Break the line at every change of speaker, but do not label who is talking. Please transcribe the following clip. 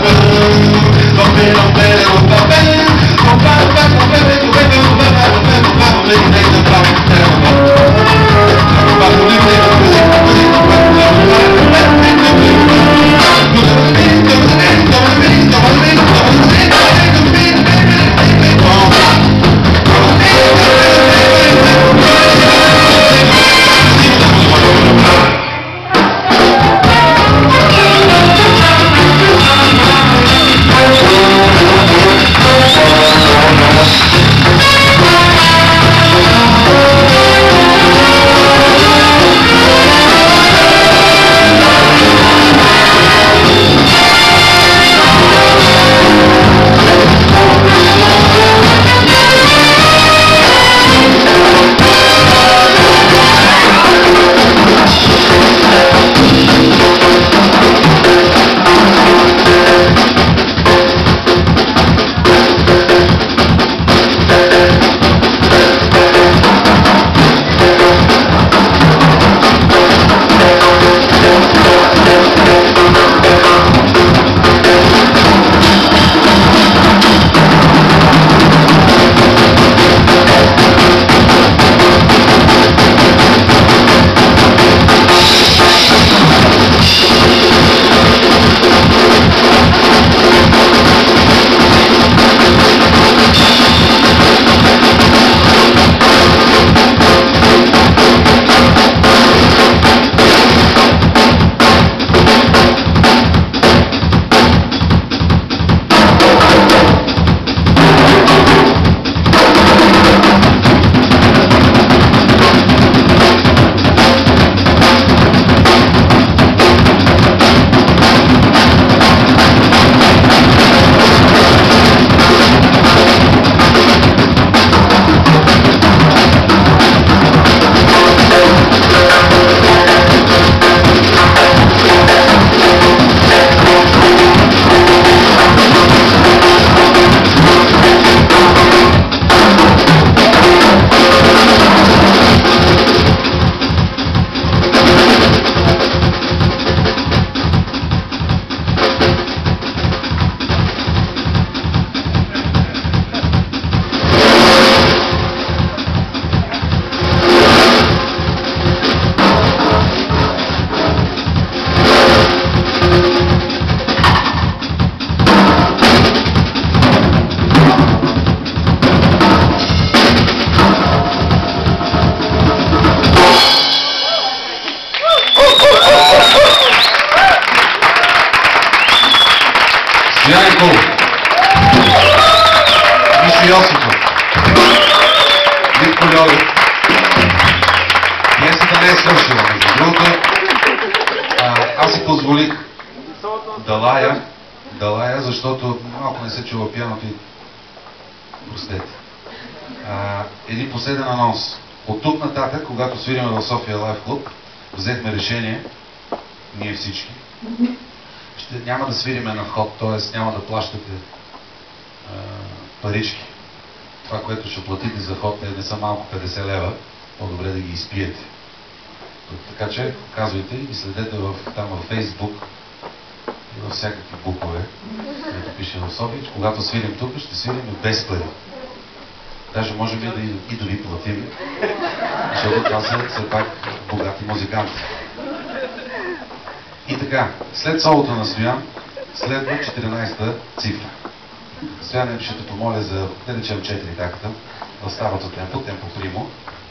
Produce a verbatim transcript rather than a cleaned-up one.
Янко, Мишо Йосифов, Витко Льовев. Пиесата не е свършила, между другото. Аз си позволих да лая, да лая, защото малко не се чува пианото и простете. Един последен анонс. От тук нататък, когато свириме в София Лайв Клуб, взехме решение, ние всички, ще няма да свириме на вход, т.е. няма да плащате а, парички. Това, което ще платите за вход, не са малко петдесет лева, по-добре да ги изпиете. Така че, казвайте и следете в, там във Фейсбук и във всякакви букове, където пише в София, че когато свирим тук, ще свирим без пари. Даже можем и да и да ви платим, защото това са все пак богати музиканти. И така, след солото на Стоян, следва четиринайсета цифра. Стоян, ще те помоля за, да речем, четири такта, в старото темпо, темпо примо.